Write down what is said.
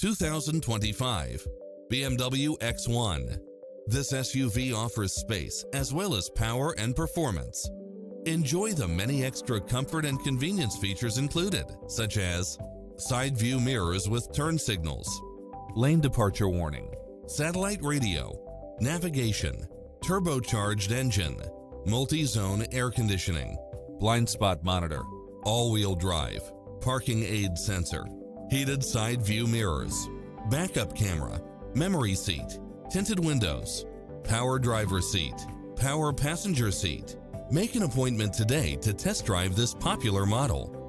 2025 BMW X1. This SUV offers space as well as power and performance. Enjoy the many extra comfort and convenience features included, such as side view mirrors with turn signals, lane departure warning, satellite radio, navigation, turbocharged engine, multi-zone air conditioning, blind spot monitor, all-wheel drive, parking aid sensor, heated side view mirrors, backup camera, memory seat, tinted windows, power driver seat, power passenger seat. Make an appointment today to test drive this popular model.